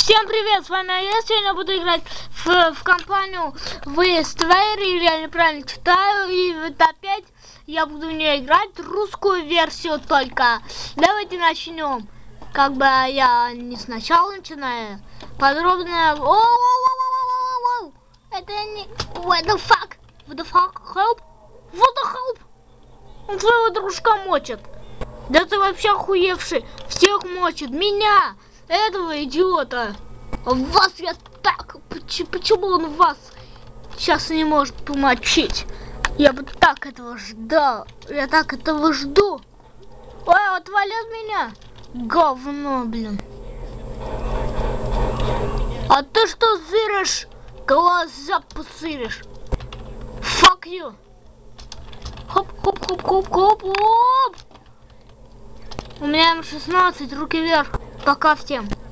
Всем привет, с вами я. Сегодня буду играть в компанию Wasteland, или я неправильно читаю. И вот опять я буду в нее играть, русскую версию только. Давайте начнем. Как бы я не сначала начинаю. Подробно. Оу! Это не... What the fuck? What the fuck? Help? What the help? Он твоего дружка мочит. Да ты вообще охуевший. Всех мочит. Меня. Этого идиота. Вас я так... Почему он вас сейчас не может помочить? Я бы так этого ждал. Я так этого жду. Ой, отвали от меня. Говно, блин. А ты что зыришь? Глаза посыришь. Fuck you. Хоп. У меня М16, руки вверх. Пока всем.